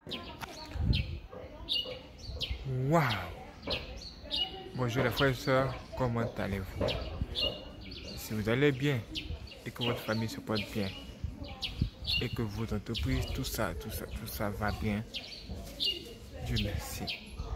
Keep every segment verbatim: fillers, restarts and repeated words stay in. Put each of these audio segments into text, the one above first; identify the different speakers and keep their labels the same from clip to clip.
Speaker 1: Waouh! Bonjour les frères et sœurs, comment allez-vous? Si vous allez bien et que votre famille se porte bien et que vos entreprises, tout ça, tout ça, tout ça va bien, Dieu merci.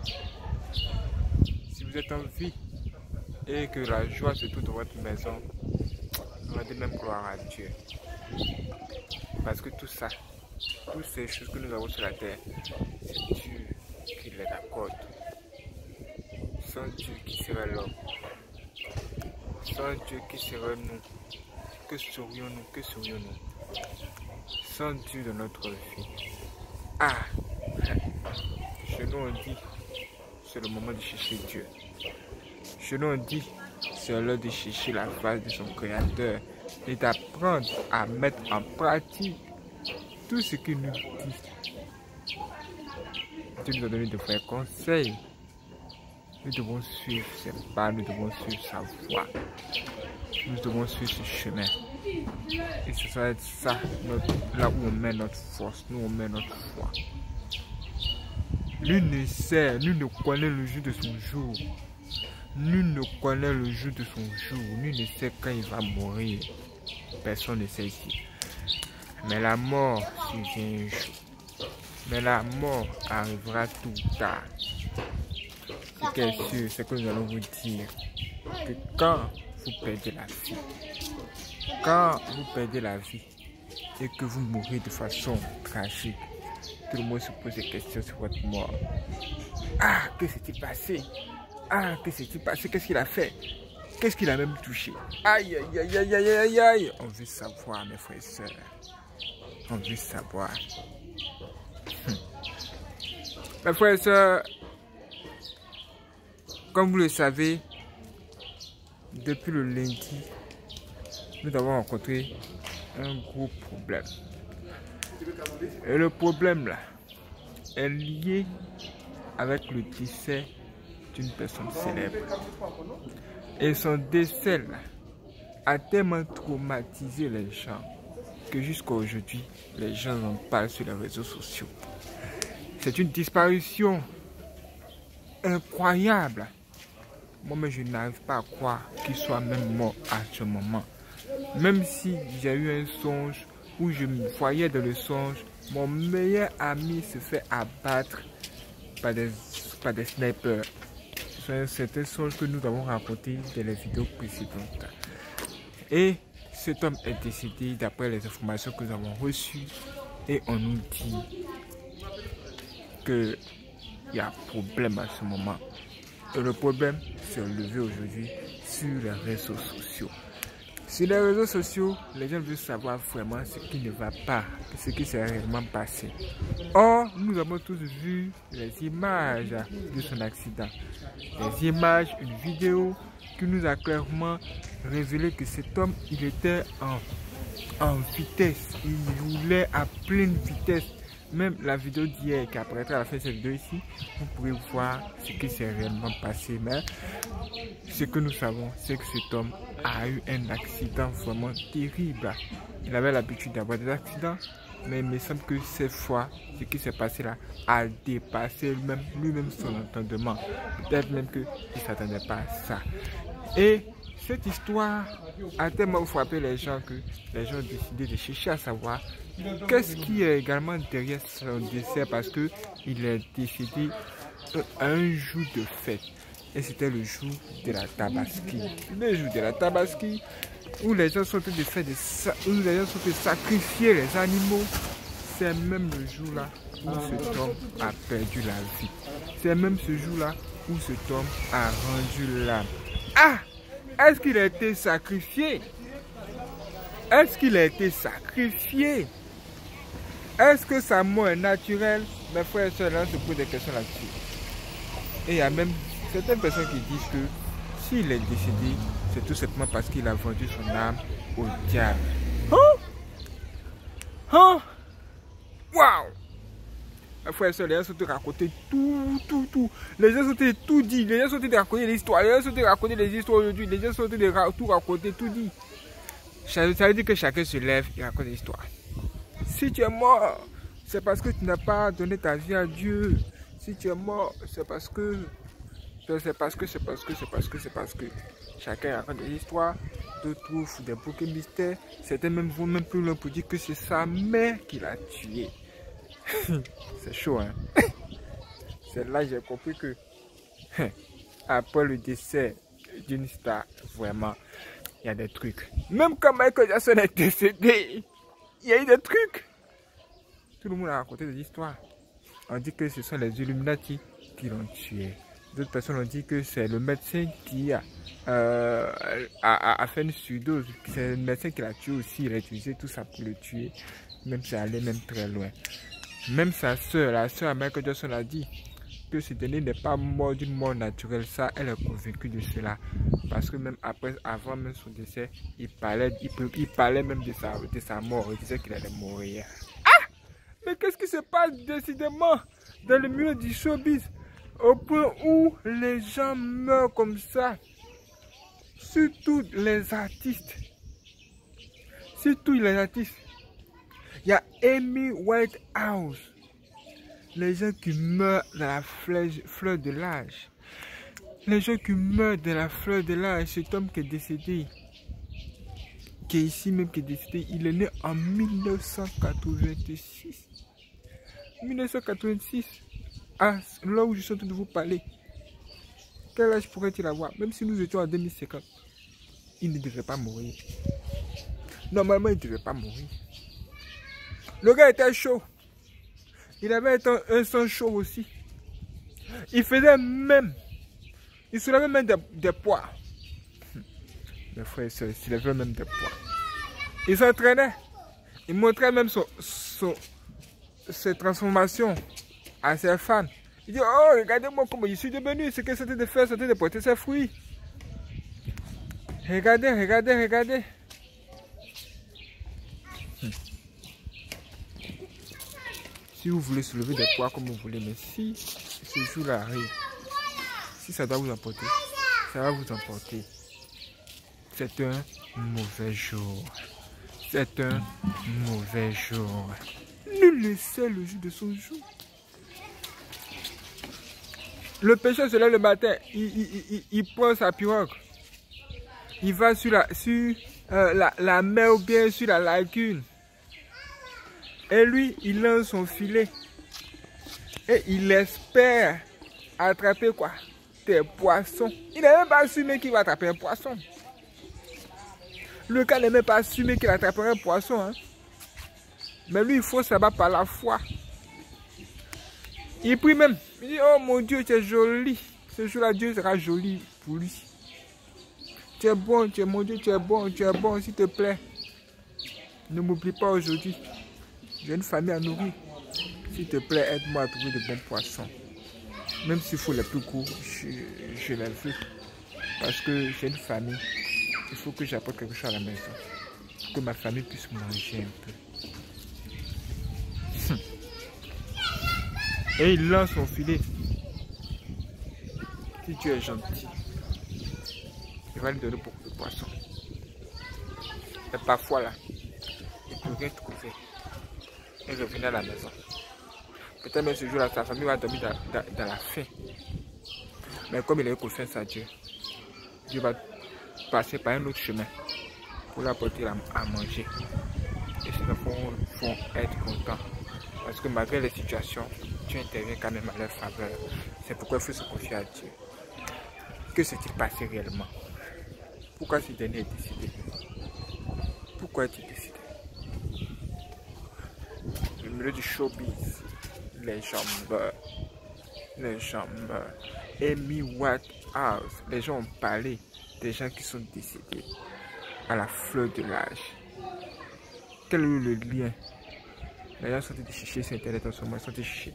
Speaker 1: Si vous êtes en vie et que la joie se trouve dans votre maison, rendez même gloire à Dieu. Parce que tout ça, toutes ces choses que nous avons sur la terre, c'est Dieu qui les accorde. Sans Dieu, qui serait l'homme? Sans Dieu, qui serait nous? Que serions-nous? Que serions-nous? Sans Dieu dans notre vie. Ah! Chez nous on dit, c'est le moment de chercher Dieu. Chez nous on dit, c'est l'heure de chercher la face de son Créateur et d'apprendre à mettre en pratique tout ce qu'il nous dit. Dieu nous a donné de vrais conseils. Nous devons suivre ses pas, nous devons suivre sa voie. Nous devons suivre ce chemin. Et ce sera ça, notre, là où on met notre force, nous on met notre foi. Nul ne sait, nul ne connaît le jour de son jour. Nul ne connaît le jour de son jour. Nul ne sait quand il va mourir. Personne ne sait ici. Mais la mort survient un jour. Mais la mort arrivera tout tard. Ce qui est sûr, c'est que nous allons vous dire que quand vous perdez la vie, quand vous perdez la vie et que vous mourrez de façon tragique, tout le monde se pose des questions sur votre mort. Ah, que s'est-il passé? Ah, que s'est-il passé? Qu'est-ce qu'il a fait? Qu'est-ce qu'il a même touché? Aïe, aïe, aïe, aïe, aïe, aïe, aïe. On veut savoir, mes frères et sœurs. On veut savoir. Hum. Mes frères et sœurs, comme vous le savez, depuis le lundi, nous avons rencontré un gros problème. Et le problème là est lié avec le décès d'une personne célèbre. Et son décès là a tellement traumatisé les gens que jusqu'à aujourd'hui, les gens en parlent sur les réseaux sociaux. C'est une disparition incroyable. Moi-même, je n'arrive pas à croire qu'il soit même mort à ce moment. Même si j'ai eu un songe où je me voyais dans le songe, mon meilleur ami se fait abattre par des, par des snipers. C'est un songe que nous avons raconté dans les vidéos précédentes. Et cet homme est décédé d'après les informations que nous avons reçues. Et on nous dit qu'il y a problème à ce moment. Et le problème s'est levé aujourd'hui sur les réseaux sociaux. Sur les réseaux sociaux, les gens veulent savoir vraiment ce qui ne va pas, ce qui s'est réellement passé. Or, nous avons tous vu les images de son accident. Les images, une vidéo qui nous a clairement révélé que cet homme, il était en, en vitesse. Il roulait à pleine vitesse. Même la vidéo d'hier qui apparaîtra à la fin de cette vidéo ici, vous pourrez voir ce qui s'est réellement passé. Mais ce que nous savons, c'est que cet homme a eu un accident vraiment terrible. Il avait l'habitude d'avoir des accidents, mais il me semble que cette fois, ce qui s'est passé là a dépassé lui-même lui-même son entendement. Peut-être même qu'il ne s'attendait pas à ça. Et cette histoire a tellement frappé les gens que les gens ont décidé de chercher à savoir qu'est-ce qui est également derrière son décès, parce qu'il est décédé un jour de fête. Et c'était le jour de la Tabaski. Le jour de la Tabaski, où les gens sont en train de faire des où les gens sont en train de sacrifier les animaux. C'est même le jour là où cet homme a perdu la vie. C'est même ce jour là où cet homme a rendu l'âme. Ah! Est-ce qu'il a été sacrifié? Est-ce qu'il a été sacrifié? Est-ce que sa mort est naturelle? Mes frères et sœurs, là, on se pose des questions là-dessus. Et il y a même certaines personnes qui disent que s'il est décédé, c'est tout simplement parce qu'il a vendu son âme au diable. Oh! Oh! Waouh! Mes frères et sœurs, les gens sont en train de raconter tout, tout, tout. Les gens sont en train de tout dire. Les gens sont en train de raconter l'histoire. Les gens sont en train de raconter les histoires aujourd'hui. Les gens sont en train de tout raconter, tout dire. Ça veut dire que chacun se lève et raconte l'histoire. Si tu es mort, c'est parce que tu n'as pas donné ta vie à Dieu. Si tu es mort, c'est parce que, c'est parce que, c'est parce que, c'est parce que, c'est parce que. Chacun raconte des histoires, d'autres trouvent des bouquets mystères. Certains même vont même plus loin pour dire que c'est sa mère qui l'a tué. C'est chaud, hein. C'est là que j'ai compris que, après le décès d'une star, vraiment, il y a des trucs. Même quand Michael Jackson est décédé, il y a eu des trucs. Tout le monde a raconté des histoires. On dit que ce sont les Illuminati qui l'ont tué. D'autres personnes ont dit que c'est le médecin qui a, euh, a, a, a fait une surdose. C'est le médecin qui l'a tué aussi. Il a utilisé tout ça pour le tuer. Même si ça allait même très loin. Même sa soeur, la soeur Michael Jackson a dit que ce dernier n'est pas mort d'une mort naturelle. Ça, elle est convaincue de cela. Parce que même après, avant même son décès, il parlait, il, il parlait même de sa, de sa mort. Il disait qu'il allait mourir. Mais qu'est-ce qui se passe décidément dans le milieu du showbiz au point où les gens meurent comme ça? Surtout les artistes. Surtout les artistes. Il y a Amy Winehouse. Les gens qui meurent dans la fleur, fleur de l'âge. Les gens qui meurent dans la fleur de l'âge. Cet homme qui est décédé. Qui est ici même qui est décédé. Il est né en mille neuf cent quatre-vingt-six. mille neuf cent quatre-vingt-six, ah, là où je suis en train de vous parler, quel âge pourrait-il avoir? Même si nous étions en deux mille cinquante, il ne devait pas mourir. Normalement, il ne devait pas mourir. Le gars était chaud. Il avait un, un sang chaud aussi. Il faisait même, il soulevait même des, des poids. Mes frères et sœurs, il soulevait même des poids. Il s'entraînait. Il montrait même son... son ses transformations à ses fans. Il dit, oh, regardez-moi comment je suis devenu, ce que c'était de faire, c'était de porter ses fruits. Regardez, regardez, regardez. Hmm. Si vous voulez soulever des poids comme vous voulez, mais si ce jour-là arrive, si ça doit vous emporter, ça va vous emporter. C'est un mauvais jour. C'est un mauvais jour. Nul ne sait le jour de son jour. Le pécheur se lève le matin, il, il, il, il prend sa pirogue, il va sur la, sur, euh, la, la mer ou bien sur la lagune. Et lui, il lance son filet. Et il espère attraper quoi? Des poissons. Il n'est même pas assumé qu'il va attraper un poisson. Le gars n'est même pas assumé qu'il attraperait un poisson. Hein. Mais lui, il faut savoir par la foi. Il prie même. Il dit, oh mon Dieu, tu es joli. Ce jour-là, Dieu sera joli pour lui. Tu es bon, tu es mon Dieu, tu es bon, tu es bon, s'il te plaît. Ne m'oublie pas aujourd'hui. J'ai une famille à nourrir. S'il te plaît, aide-moi à trouver de bons poissons. Même s'il faut les plus courts, je, je les veux. Parce que j'ai une famille. Il faut que j'apporte quelque chose à la maison. Pour que ma famille puisse manger un peu. Et il lance son filet. Si tu es gentil, il va lui donner beaucoup de poissons. Et parfois là, il ne peut rien trouver. Et revenir à la maison. Peut-être même ce jour-là, sa famille va dormir dans, dans, dans la faim. Mais comme il a eu confiance à Dieu, Dieu va passer par un autre chemin pour lui apporter à, à manger. Et ces enfants vont être contents. Parce que malgré les situations, Dieu intervient quand même à leur faveur. C'est pourquoi il faut se confier à Dieu. Que s'est-il passé réellement? Pourquoi ce dernier est décidé? Pourquoi est-il décidé? Le milieu du showbiz, les gens meurent. Les gens meurent. Amy Winehouse, les gens ont parlé des gens qui sont décédés à la fleur de l'âge. Quel est le lien? Les gens sont des chichés sur Internet en ce moment, ils sont des chichés.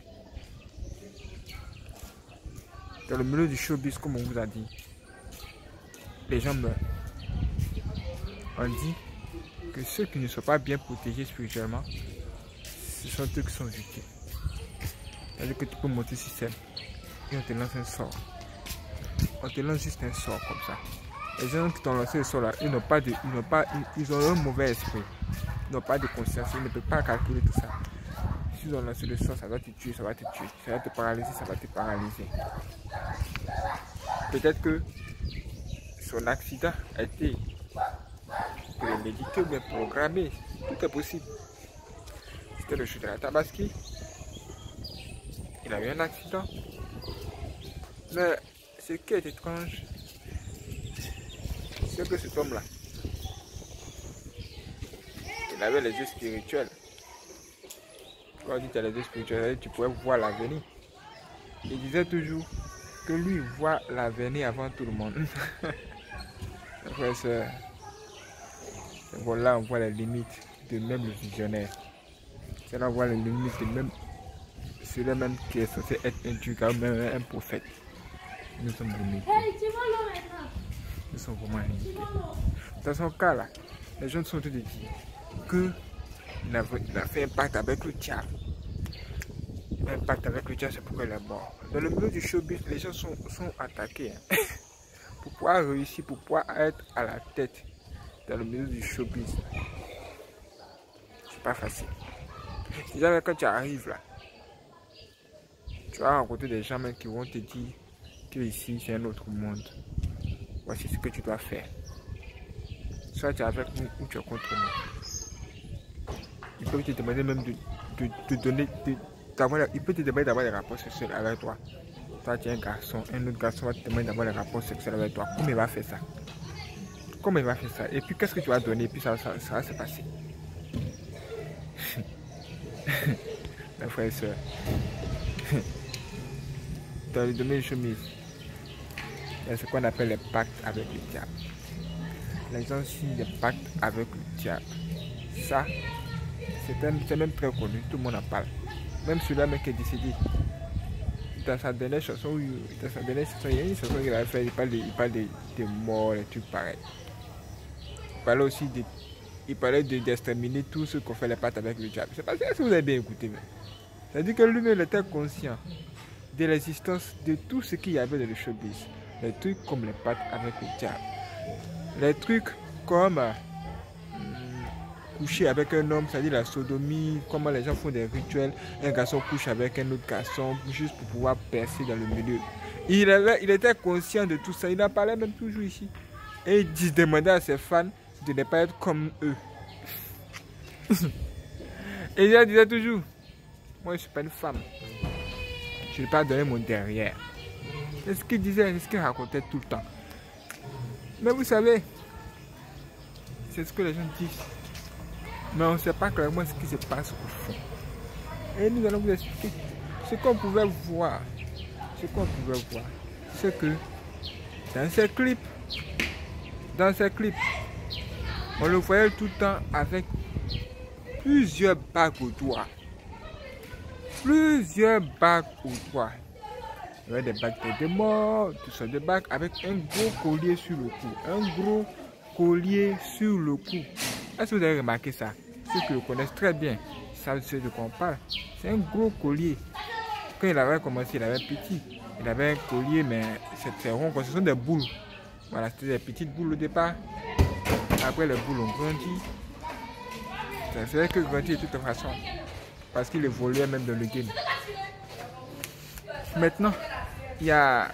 Speaker 1: Dans le milieu du showbiz, comme on vous a dit, les gens meurent. On dit que ceux qui ne sont pas bien protégés spirituellement, ce sont eux qui sont victimes. C'est-à-dire que tu peux monter sur scène et on te lance un sort. On te lance juste un sort comme ça. Les gens qui t'ont lancé le sort là, ils n'ont pas de, ils n'ont pas, ils, ils ont un mauvais esprit. Ils n'ont pas de conscience, ils ne peuvent pas calculer tout ça. ils ont lancé le sang, ça va te tuer, ça va te tuer. Ça va te paralyser, ça va te paralyser. Peut-être que son accident a été prémédité ou bien programmé. Tout est possible. C'était le chute de la Tabaski. Il a eu un accident. Mais ce qui est étrange, c'est que cet homme-là, il avait les yeux spirituels. Quand on dit que tu as les yeux spirituels, tu pouvais voir l'avenir. Il disait toujours que lui voit l'avenir avant tout le monde. Après ça, voilà, on voit les limites de même le visionnaire. C'est là on voit les limites de même celui-même qui est censé être un Dieu, ou même un prophète. Nous sommes limités. Nous sommes vraiment limités. Dans son cas là, les gens sont tous de dire qu'il a, il a fait un pacte avec le diable. Un pacte avec le diable, c'est pourquoi il est mort. Dans le milieu du showbiz, les gens sont, sont attaqués. Hein. Pour pouvoir réussir, pour pouvoir être à la tête dans le milieu du showbiz, c'est pas facile. Déjà, quand tu arrives là, tu vas rencontrer des gens même qui vont te dire que ici c'est un autre monde. Voici ce que tu dois faire. Soit tu es avec nous ou tu es contre nous. Ils peuvent te demander même de, de, de donner, de, d'avoir, ils peuvent te demander d'avoir des rapports sexuels avec toi. Toi tu es un garçon, un autre garçon va te demander d'avoir des rapports sexuels avec toi. Comment il va faire ça? Comment il va faire ça? Et puis qu'est-ce que tu vas donner? Et puis ça, ça, ça va se passer. Mes frères et sœurs. Dans le domaine du chemise, il y a ce qu'on appelle les pactes avec le diable. Les gens signent des pactes avec le diable. Ça, c'est même très connu, tout le monde en parle. Même celui-là qui est décédé. Dans sa dernière chanson, dans sa dernière chanson, il y a une chanson qu'il a fait, il parle de, il parle de, de mort, des trucs pareils. Il parlait aussi de, il parlait de d'exterminer tous ceux qui ont fait les pactes avec le diable. C'est pas ça, si vous avez bien écouté. C'est-à-dire que lui-même était conscient de l'existence de tout ce qu'il y avait dans le showbiz. Les trucs comme les pactes avec le diable. Les trucs comme euh, coucher avec un homme, c'est-à-dire la sodomie, comment les gens font des rituels. Un garçon couche avec un autre garçon juste pour pouvoir percer dans le milieu. Il, avait, il était conscient de tout ça. Il en parlait même toujours ici. Et il dit, demandait à ses fans de ne pas être comme eux. Et il disait toujours, moi je ne suis pas une femme. Je ne vais pas donner mon derrière. C'est ce qu'il disait, c'est ce qu'il racontait tout le temps. Mais vous savez, c'est ce que les gens disent. Mais on ne sait pas clairement ce qui se passe au fond. Et nous allons vous expliquer ce qu'on pouvait voir. Ce qu'on pouvait voir, c'est que dans ces clips, dans ces clips, on le voyait tout le temps avec plusieurs bagues au doigt. Plusieurs bagues au doigt. Il y avait des bagues de mort, tout ça, des bagues avec un gros collier sur le cou. Un gros collier sur le cou. Est-ce que vous avez remarqué ça? Ceux qui le connaissent très bien savent ce de quoi on parle. C'est un gros collier. Quand il avait commencé, il avait petit. Il avait un collier, mais c'est rond. Ce sont des boules. Voilà, c'était des petites boules au départ. Après, les boules ont grandi. C'est vrai que grandi de toute façon. Parce qu'il évoluait même dans le game. Maintenant, il y a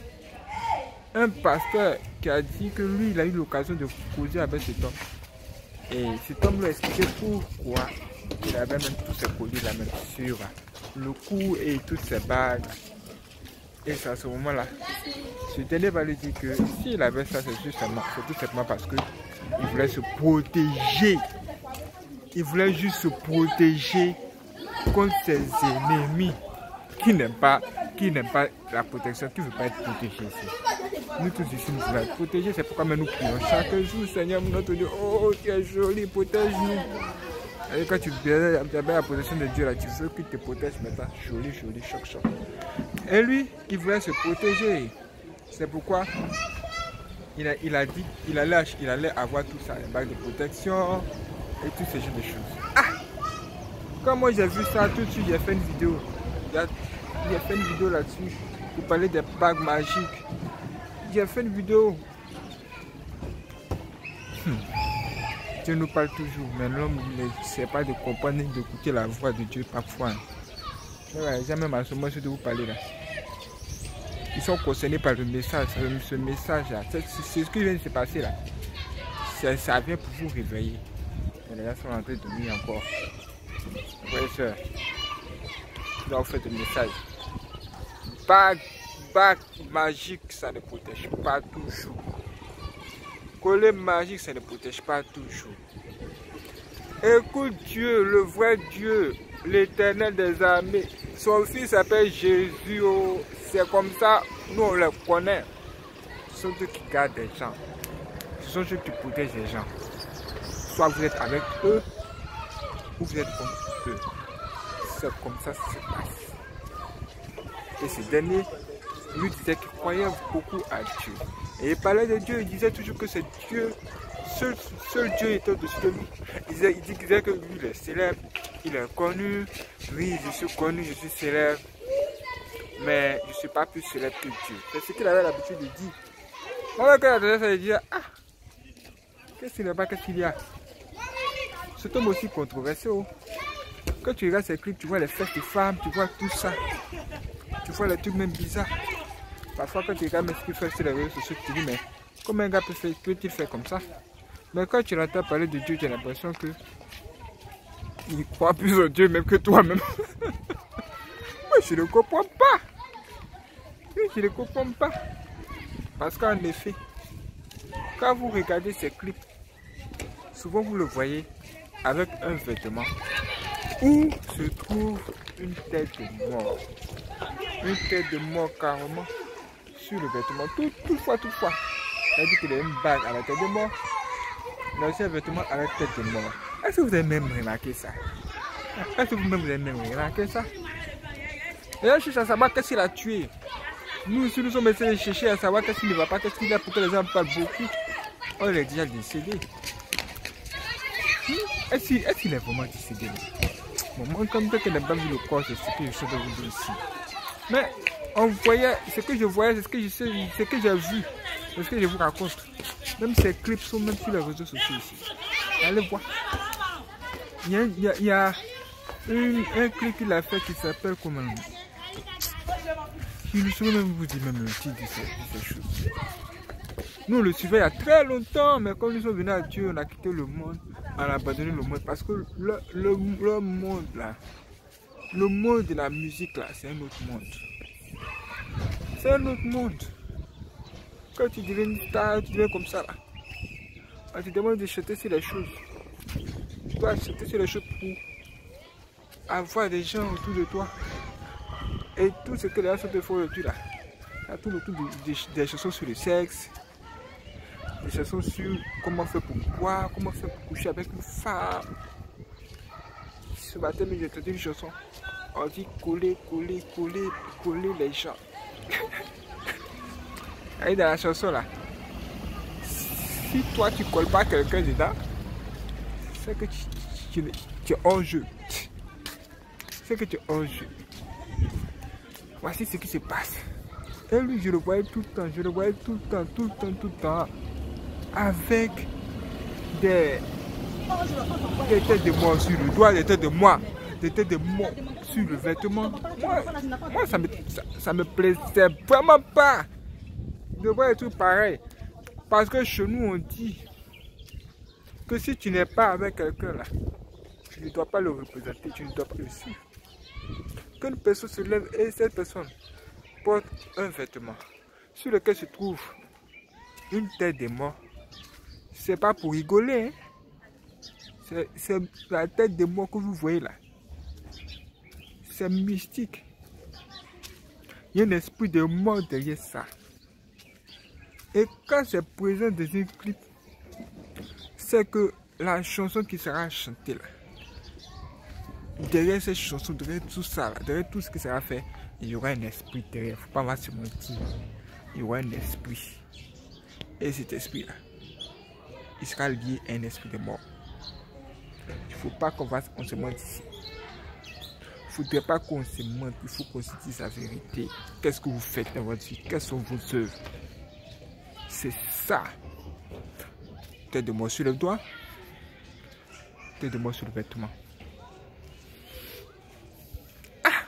Speaker 1: un pasteur qui a dit que lui, il a eu l'occasion de causer avec cet homme. Et cet homme lui a expliqué pourquoi il avait même tous ses colliers là même sur le cou et toutes ses bagues. Et c'est à ce moment-là, ce dernier va lui dire que s'il avait ça, c'est justement, c'est tout simplement parce qu'il voulait se protéger. Il voulait juste se protéger contre ses ennemis qui n'aiment pas, qui n'aiment pas la protection, qui ne veut pas être protégé ici. Nous tous ici, nous voulons être protégés. C'est pourquoi nous prions chaque jour, Seigneur, notre Dieu, oh, tu es joli, protège-nous. Et quand tu as la protection de Dieu, là, tu veux qu'il te protège maintenant. Joli, joli, choc, choc. Et lui, il voulait se protéger. C'est pourquoi il a, il a dit qu'il allait, il allait avoir tout ça, les bagues de protection et tous ces genres de choses. Ah! Quand moi j'ai vu ça, tout de suite j'ai fait une vidéo. J'ai fait une vidéo là-dessus pour parler des bagues magiques. J'ai fait une vidéo. Hmm. Dieu nous parle toujours, mais l'homme ne sait pas de comprendre ni d'écouter la voix de Dieu parfois. Ouais, jamais à ce moment de vous parler là. Ils sont concernés par le message, ce message là. C'est ce qui vient de se passer là. Ça, ça vient pour vous réveiller. Et les gens sont en train de dormir encore. Frères et sœurs, là on fait le message. Bague, bague magique, ça ne protège pas toujours. Collet magique, ça ne protège pas toujours. Écoute Dieu, le vrai Dieu, l'Éternel des armées. Son fils s'appelle Jésus. Oh. C'est comme ça, nous on le connaît. Ce sont ceux qui gardent les gens. Ce sont ceux qui protègent les gens. Soit vous êtes avec eux, ou vous êtes contre eux. C'est comme ça que ça se passe. Et ce dernier lui disait qu'il croyait beaucoup à Dieu. Et il parlait de Dieu, il disait toujours que c'est Dieu, seul, seul Dieu était au-dessus de lui. Il disait, il disait que lui, il est célèbre, il est connu. Oui, je suis connu, je suis célèbre. Mais je ne suis pas plus célèbre que Dieu. C'est ce qu'il avait l'habitude de dire. Moi, quand il a tendance à dire, ah, qu'est-ce qu'il n'y a pas, qu'est-ce qu'il y a? C'est homme aussi controversé. Oh. Quand tu regardes ces clips, tu vois les fesses de femmes, tu vois tout ça. Tu vois les trucs même bizarres. Parfois, quand tu regardes ce qu'il fait sur les réseaux sociaux, tu te dis, mais comment un gars peut-il faire comme ça? Mais quand tu l'entends parler de Dieu, tu as l'impression que il croit plus en Dieu même que toi-même. Moi, je ne comprends pas. Je ne comprends pas. Parce qu'en effet, quand vous regardez ces clips, souvent vous le voyez avec un vêtement où se trouve une tête de mort. Une tête de mort carrément sur le vêtement. Tout, toutefois, toutefois. C'est-à-dire qu'il y a une bague à la tête de mort. Mais aussi un vêtement à la tête de mort. Est-ce que vous avez même remarqué ça? Est-ce que vous-même vous avez même remarqué ça? Et là, je cherche à savoir qu'est-ce qu'il a tué. Nous, si nous sommes essayés de chercher à savoir qu'est-ce qu'il ne va pas, qu'est-ce qu'il a pour que les gens parlent beaucoup. On est déjà décédé. Est-ce qu'il est, qu'il est vraiment décédé? Bon, moi, comme quelqu'un n'a pas vu le corps, c'est ce que je sais de vous dire ici. Mais on voyait, ce que je voyais, c'est ce que je sais, ce que j'ai vu, c'est ce que je vous raconte. Même ces clips sont même sur les réseaux sociaux ici. Allez voir. Il y a, il y a, il y a une, un clip qu'il a fait qui s'appelle comment? Je ne saurais même vous dire même le titre de ces, de ces choses. Nous on le suivait il y a très longtemps, mais quand nous sommes venus à Dieu, on a quitté le monde, on a abandonné le monde parce que le, le, le monde là, le monde de la musique là, c'est un autre monde. C'est un autre monde. Quand tu deviens une star, tu deviens comme ça là. On te demande de chanter sur les choses. Tu dois chanter sur les choses pour avoir des gens autour de toi. Et tout ce que les gens te font aujourd'hui là. Il y a tout autour des, des, des chansons sur le sexe. Des chansons sur comment faire pour boire, comment faire pour coucher avec une femme. Ce matin, j'ai entendu une chanson. On dit coller, coller, coller, coller les gens. Et dans la chanson là, si toi tu colles pas quelqu'un dedans, c'est que tu, tu, tu, tu es en jeu. C'est que tu es en jeu. Voici ce qui se passe. Et lui, je le voyais tout le temps, je le voyais tout le temps, tout le temps, tout le temps. Avec des, des têtes de mort sur le doigt, des têtes de moi, des têtes de mort sur le vêtement. Moi, moi ça, me, ça, ça me plaisait vraiment pas de voir des trucs pareils. Parce que chez nous, on dit que si tu n'es pas avec quelqu'un là, tu ne dois pas le représenter, tu ne dois pas le suivre. Qu'une personne se lève et cette personne porte un vêtement sur lequel se trouve une tête de mort, c'est pas pour rigoler, hein? C'est la tête de mort que vous voyez là. C'est mystique. Il y a un esprit de mort derrière ça. Et quand c'est présent dans un clip, c'est que la chanson qui sera chantée là, derrière cette chanson, derrière tout ça, là, derrière tout ce qui sera fait, il y aura un esprit derrière. Faut pas se mentir. Il y aura un esprit. Et cet esprit là, il sera lié à un esprit de mort. Il ne faut pas qu'on on se mente ici. Il ne faudrait pas qu'on se mente. Il faut qu'on se dise la vérité. Qu'est-ce que vous faites dans votre vie? Quelles sont vos œuvres? C'est ça. Tête de mort sur le doigt. côté de moi sur le vêtement. Ah!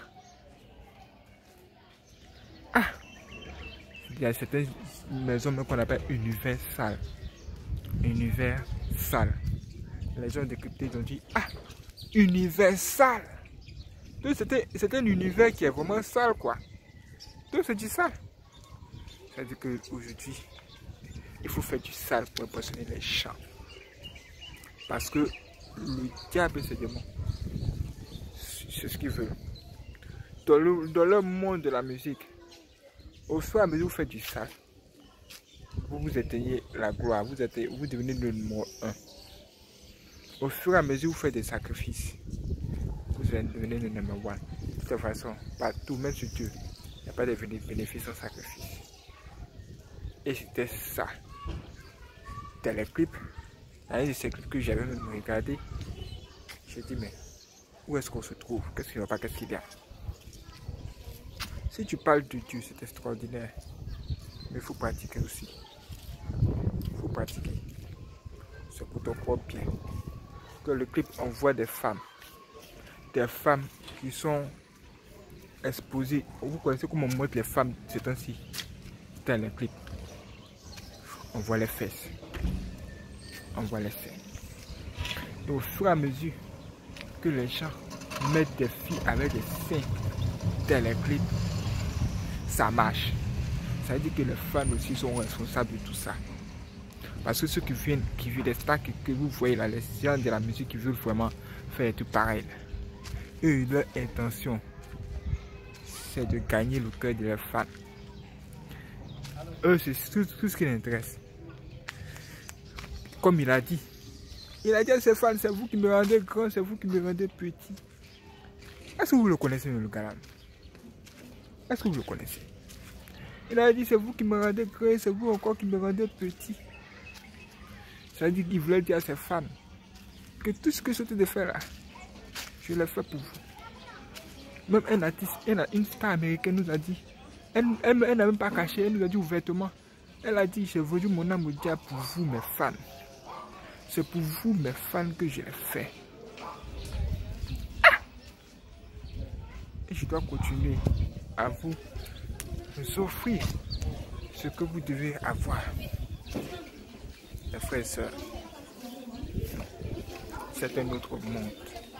Speaker 1: Ah! Il y a certaines maisons qu'on appelle universal. Universal. Les gens décryptés, ils ont dit, ah! Universal! Donc c'est un univers qui est vraiment sale, quoi. Donc c'est du sale. Ça veut dire qu'aujourd'hui, il faut faire du sale pour impressionner les gens. Parce que le diable et ses démons, c'est ce qu'ils veulent. Dans le, dans le monde de la musique, au fur et à mesure où vous faites du sale, vous vous atteignez la gloire, vous, atteignez, vous devenez le numéro un. Au fur et à mesure où vous faites des sacrifices, vous devenez le numéro un. De toute façon, partout, même sur Dieu, il n'y a pas de bénéfices sans sacrifice. Et c'était ça. Dans les clips, dans les clips que j'avais même regardé, j'ai dit, mais où est-ce qu'on se trouve? Qu'est-ce qu'il n'y a pas? Qu'est-ce qu'il y a? Si tu parles de Dieu, c'est extraordinaire. Mais il faut pratiquer aussi. Il faut pratiquer. C'est pour ton propre bien. Dans le clip, on voit des femmes. Des femmes qui sont exposées. Vous connaissez comment on montre les femmes de ce temps-ci dans le clip. On voit les fesses. On voit les seins. Et au fur et à mesure que les gens mettent des filles avec des seins dans les clips, ça marche. Ça veut dire que les fans aussi sont responsables de tout ça. Parce que ceux qui viennent, qui viennent des stars que, que vous voyez là, les gens de la musique qui veulent vraiment faire tout pareil. Eux, leur intention, c'est de gagner le cœur de leurs fans. Eux, c'est tout, tout ce qui les intéresse. Comme il a dit, il a dit à ses fans, c'est vous qui me rendez grand, c'est vous qui me rendez petit. Est-ce que vous le connaissez, le gars? Est-ce que vous le connaissez? Il a dit, c'est vous qui me rendez grand, c'est vous encore qui me rendez petit. Ça veut dire qu'il voulait dire à ses fans que tout ce que je suis de faire là, je l'ai fait pour vous. Même un artiste, une star américaine nous a dit, elle, elle, elle n'a même pas caché, elle nous a dit ouvertement, elle a dit, j'ai vendu mon âme au diable pour vous mes fans. C'est pour vous mes fans que je l'ai fait. Ah! Et je dois continuer à vous offrir ce que vous devez avoir. Mes frères et sœurs, c'est un autre monde.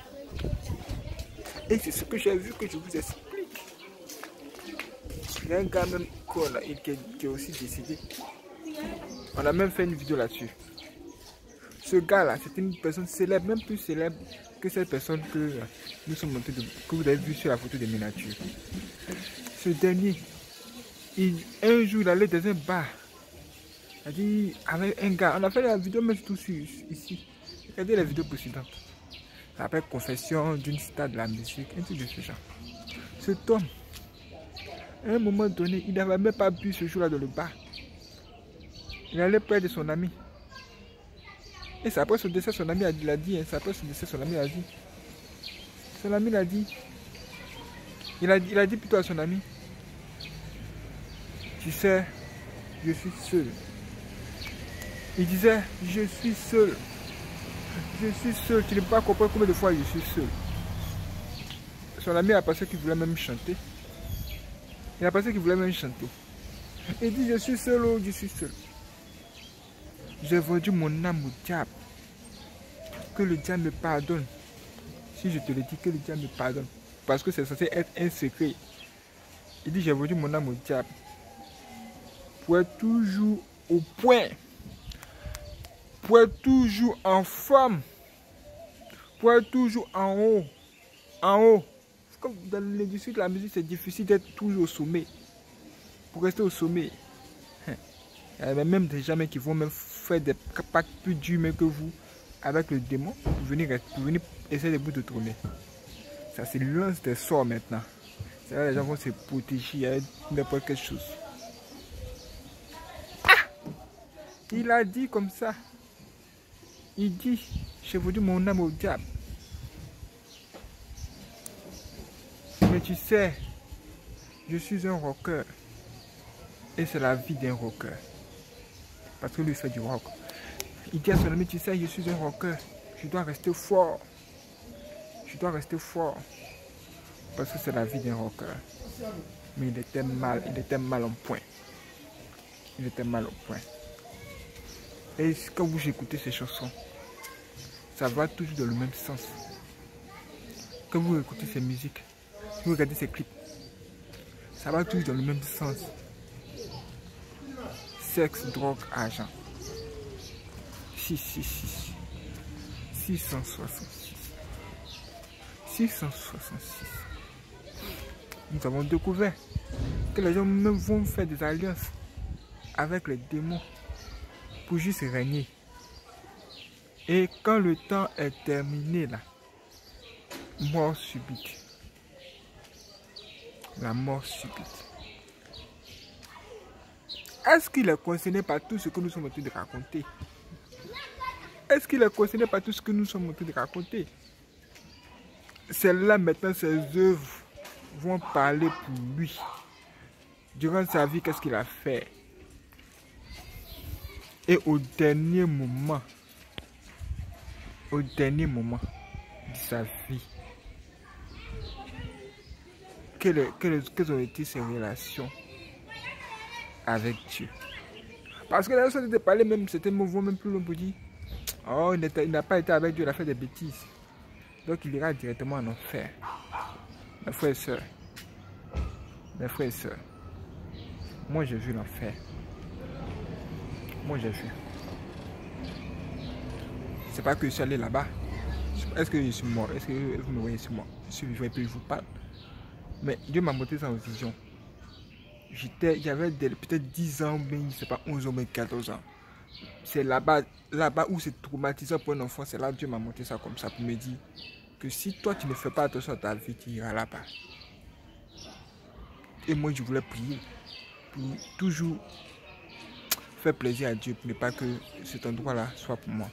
Speaker 1: Et c'est ce que j'ai vu que je vous explique. Il y a un gars même qui est aussi décédé. On a même fait une vidéo là-dessus. Ce gars-là, c'est une personne célèbre, même plus célèbre que cette personne que nous sommes montés de, que vous avez vu sur la photo des miniatures. Ce dernier, il, un jour, il allait dans un bar. Il a dit avec un gars, on a fait la vidéo même tout sur, ici. Regardez la vidéo précédente. Ça s'appelle Confession d'une star de la musique, un truc de ce genre. Cet homme, à un moment donné, il n'avait même pas bu ce jour-là dans le bar. Il allait près de son ami. Et c'est après son décès, son ami a dit, il a dit, c'est après son décès, son ami a dit. Son ami l'a dit. Il a, il a dit plutôt à son ami, tu sais, je suis seul. Il disait, je suis seul. Je suis seul. Tu ne peux pas comprendre combien de fois je suis seul. Son ami a pensé qu'il voulait même chanter. Il a pensé qu'il voulait même chanter. Il dit, je suis seul, oh, je suis seul. J'ai vendu mon âme au diable. Que le diable me pardonne. Si je te le dis, que le diable me pardonne. Parce que c'est censé être un secret. Il dit, j'ai vendu mon âme au diable. Pour être toujours au point. Pour être toujours en forme. Pour être toujours en haut. En haut. Comme dans l'industrie de la musique, c'est difficile d'être toujours au sommet. Pour rester au sommet. Il y a même des gens qui vont même faire des pactes plus durs même que vous avec le démon pour venir, pour venir essayer de vous de tourner. Ça c'est l'un des sorts maintenant. C'est là les gens vont se protéger avec n'importe quelle chose. Ah! Il a dit comme ça. Il dit, j'ai vendu mon âme au diable. Mais tu sais, je suis un rocker. Et c'est la vie d'un rocker. Parce que lui fait du rock. Il dit à son ami, tu sais, je suis un rocker. Je dois rester fort. Je dois rester fort. Parce que c'est la vie d'un rocker. Mais il était mal, il était mal en point. Il était mal au point. Et quand vous écoutez ces chansons, ça va toujours dans le même sens. Quand vous écoutez ces musiques, si vous regardez ces clips, ça va toujours dans le même sens. Sexe, drogue, argent. six cent soixante-six. six cent soixante-six. six cent soixante-six. Nous avons découvert que les gens même vont faire des alliances avec les démons pour juste régner. Et quand le temps est terminé là, mort subite. La mort subite. Est-ce qu'il est concerné par tout ce que nous sommes en train de raconter? Est-ce qu'il est concerné par tout ce que nous sommes en train de raconter? C'est là maintenant ses œuvres vont parler pour lui. Durant sa vie, qu'est-ce qu'il a fait? Et au dernier moment, au dernier moment de sa vie, quelles, quelles, quelles ont été ses relations avec Dieu? Parce que la façon de parler, même certains mots vont même plus loin pour dire oh, il n'a pas été avec Dieu, il a fait des bêtises. Donc il ira directement en enfer. Mes frères et sœurs, mes frères et sœurs, moi j'ai vu l'enfer. Moi j'ai vu. C'est pas que je suis allé là-bas. Est-ce que je suis mort? Est-ce que vous me voyez sur moi? Je suis vivant et puis je vous parle. Mais Dieu m'a montré ça en vision. J'avais peut-être dix ans, mais je ne sais pas, onze ans, mais quatorze ans. C'est là-bas là-bas où c'est traumatisant pour un enfant. C'est là que Dieu m'a montré ça comme ça pour me dire que si toi tu ne fais pas attention à ta vie, tu iras là-bas. Et moi je voulais prier pour toujours faire plaisir à Dieu pour ne pas que cet endroit-là soit pour moi.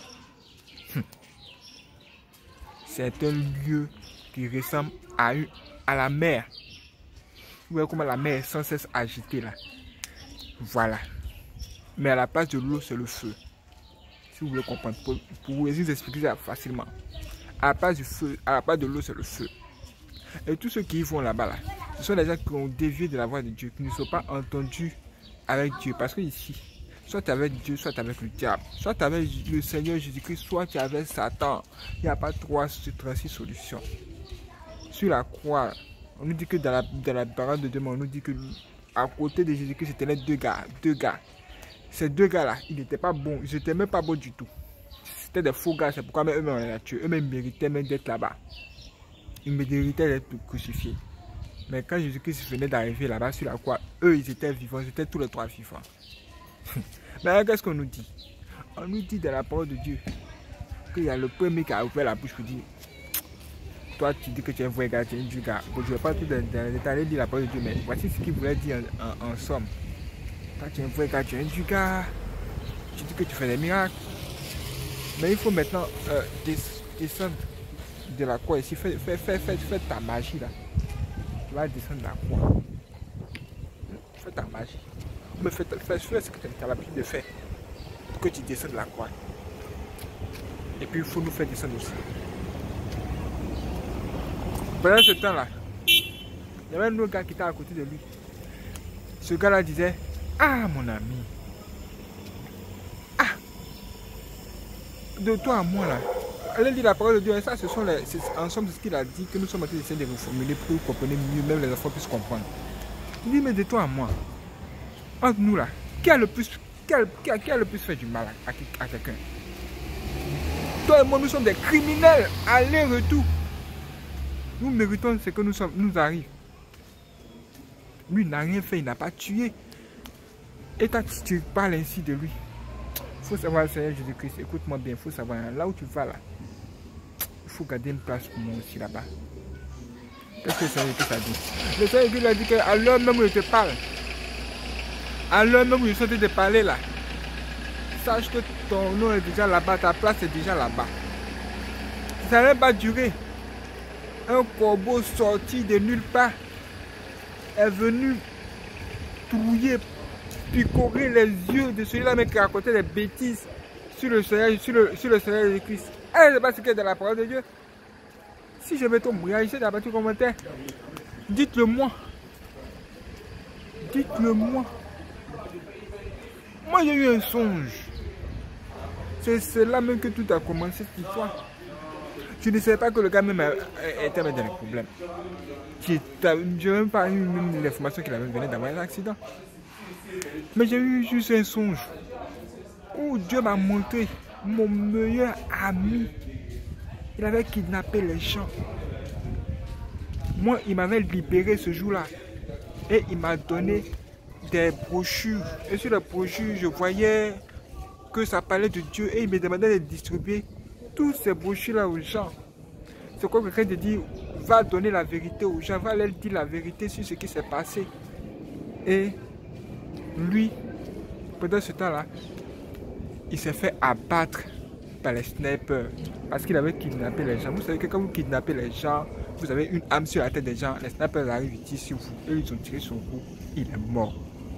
Speaker 1: C'est un lieu qui ressemble à, une, à la mer. Vous voyez comment la mer est sans cesse agitée là. Voilà. Mais à la place de l'eau, c'est le feu. Si vous voulez comprendre, pour, pour vous expliquer ça facilement. À la place du feu, à la place de l'eau, c'est le feu. Et tous ceux qui y vont là-bas, là, ce sont les gens qui ont dévié de la voix de Dieu, qui ne sont pas entendus avec Dieu. Parce que ici, soit tu es avec Dieu, soit tu es avec le diable. Soit tu es avec le Seigneur Jésus-Christ, soit tu es avec Satan. Il n'y a pas trois, trente-six solutions. Sur la croix, on nous dit que dans la, dans la parole de Dieu, on nous dit que à côté de Jésus-Christ, c'était les deux gars. Deux gars. Ces deux gars-là, ils n'étaient pas bons. Ils n'étaient même pas bons du tout. C'était des faux gars. C'est pourquoi même eux-mêmes on les a tués. Eux-mêmes méritaient même d'être là-bas. Ils méritaient d'être crucifiés. Mais quand Jésus-Christ venait d'arriver là-bas sur la croix, eux, ils étaient vivants. Ils étaient tous les trois vivants. Mais qu'est-ce qu'on nous dit? On nous dit dans la parole de Dieu qu'il y a le premier qui a ouvert la bouche pour dire toi, tu dis que tu es un vrai gars, tu es un du gars. Bon, je ne vais pas tout dans les détails dire la parole de Dieu, mais voici ce qu'il voulait dire en, en, en somme. Toi, tu es un vrai gars, tu es un du gars. Tu dis que tu fais des miracles. Mais il faut maintenant euh, descendre de la croix ici. Fais, fais, fais, fais, fais ta magie là. Tu vas descendre de la croix. Fais ta magie. Mais fais, fais, fais ce que tu as l'habitude de faire. Pour que tu descendes de la croix. Et puis il faut nous faire descendre aussi. Pendant ce temps-là, il y avait un autre gars qui était à côté de lui. Ce gars-là disait, ah mon ami, ah, de toi à moi là, allez lire la parole de Dieu, et ça ce sont les, en somme ce qu'il a dit, que nous sommes en train d'essayer de reformuler pour que vous compreniez mieux, même les enfants puissent comprendre. Il dit, mais de toi à moi, entre nous là, qui a le plus, qui a, qui a, qui a le plus fait du mal à, à, à quelqu'un? Toi et moi, nous sommes des criminels, aller-retour. Nous méritons ce que nous sommes, nous arrive. Lui n'a rien fait, il n'a pas tué. Et toi, tu parles ainsi de lui. Il faut savoir, Seigneur Jésus-Christ, écoute-moi bien, il faut savoir, là où tu vas là, il faut garder une place pour moi aussi là-bas. Qu'est-ce que le Seigneur Jésus-Christ a dit? Le Seigneur Jésus a dit qu'à l'heure même où je te parle, à l'heure même où je suis en train de parler là, sache que ton nom est déjà là-bas, ta place est déjà là-bas. Ça ne va pas durer. Un corbeau sorti de nulle part est venu trouiller, picorer les yeux de celui-là qui racontait des bêtises sur le Seigneur, sur le, sur le Seigneur Jésus-Christ. Elle ne sait pas ce qu'il y a dans la parole de Dieu. Si je vais tomber, réagissez dans la partie commentaire. Dites-le moi. Dites-le moi. Moi j'ai eu un songe. C'est là même que tout a commencé cette histoire. Je ne savais pas que le gars même était dans les problèmes. Je n'ai même pas eu l'information qu'il avait venu d'avoir un accident. Mais j'ai eu juste un songe où Dieu m'a montré mon meilleur ami. Il avait kidnappé les gens. Moi, il m'avait libéré ce jour-là. Et il m'a donné des brochures. Et sur les brochures, je voyais que ça parlait de Dieu. Et il me demandait de distribuer tous ces brochures-là aux gens. C'est quoi quelqu'un te dit, va donner la vérité aux gens, va leur dire la vérité sur ce qui s'est passé. Et lui, pendant ce temps-là, il s'est fait abattre par les snipers parce qu'il avait kidnappé les gens. Vous savez que quand vous kidnappez les gens, vous avez une âme sur la tête des gens, les snipers arrivent, ils tirent sur vous et ils ont tiré sur vous, il est mort.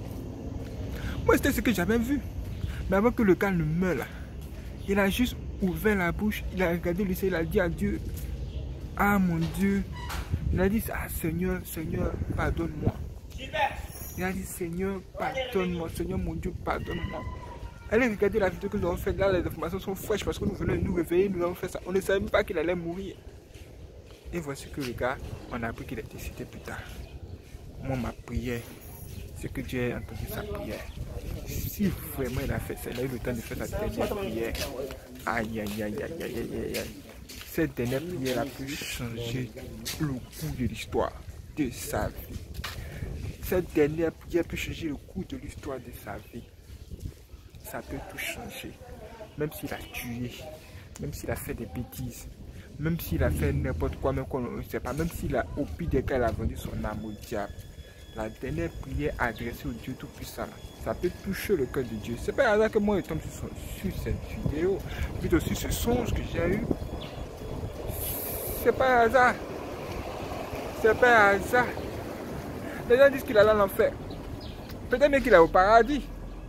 Speaker 1: Moi, c'était ce que j'avais vu. Mais avant que le gars ne meure là, il a juste ouvert la bouche, il a regardé le ciel, il a dit à Dieu, ah mon Dieu, il a dit, ah Seigneur, Seigneur, pardonne-moi. Il a dit, Seigneur, pardonne-moi, Seigneur mon Dieu, pardonne-moi. Allez regarder la vidéo que nous avons faite, là les informations sont fraîches parce que nous venons de nous réveiller, nous avons fait ça. On ne savait même pas qu'il allait mourir. Et voici que le gars, on a appris qu'il était décédé plus tard. Moi, ma prière, c'est que Dieu ait entendu sa prière. Si vraiment il a fait ça, il a eu le temps de faire sa dernière prière. Aïe, aïe, aïe, aïe, aïe, aïe, aïe. Cette dernière prière a pu changer le cours de l'histoire de sa vie. Cette dernière prière peut changer le cours de l'histoire de sa vie. Ça peut tout changer. Même s'il a tué, même s'il a fait des bêtises, même s'il a fait n'importe quoi, même qu'on ne sait pas, même s'il a, au pire des cas, il a vendu son âme au diable. La dernière prière adressée au Dieu Tout-Puissant, ça peut toucher le cœur de Dieu. C'est pas un hasard que moi je tombe sur, sur cette vidéo, plutôt sur ce songe que j'ai eu. C'est pas un hasard. C'est pas un hasard. Les gens disent qu'il a l'enfer. Peut-être même qu'il est au paradis.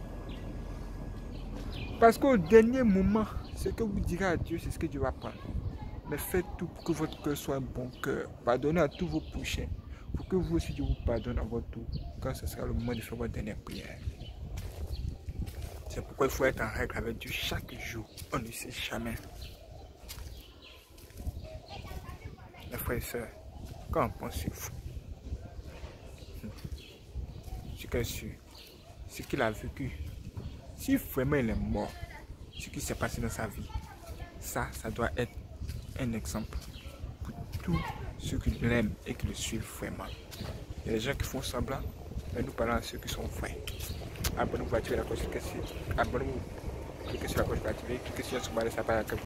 Speaker 1: Parce qu'au dernier moment, ce que vous direz à Dieu, c'est ce que Dieu va prendre. Mais faites tout pour que votre cœur soit un bon cœur. Pardonnez à tous vos prochains. Pour que vous aussi, Dieu vous pardonne à votre tour. Quand ce sera le moment de faire votre dernière prière. C'est pourquoi il faut être en règle avec Dieu chaque jour. On ne sait jamais. Mes frères et sœurs, qu'en pensez-vous? Ce qu'il est sûr, ce qu'il a vécu. Si vraiment il est mort, ce qui s'est passé dans sa vie, ça, ça doit être un exemple pour tous ceux qui l'aiment et qui le suivent vraiment. Il y a des gens qui font semblant, mais nous parlons à ceux qui sont vrais. Abonnez-vous, activez la cloche, abonnez-vous, cliquez sur la cloche pour activer, cliquez sur la cloche pour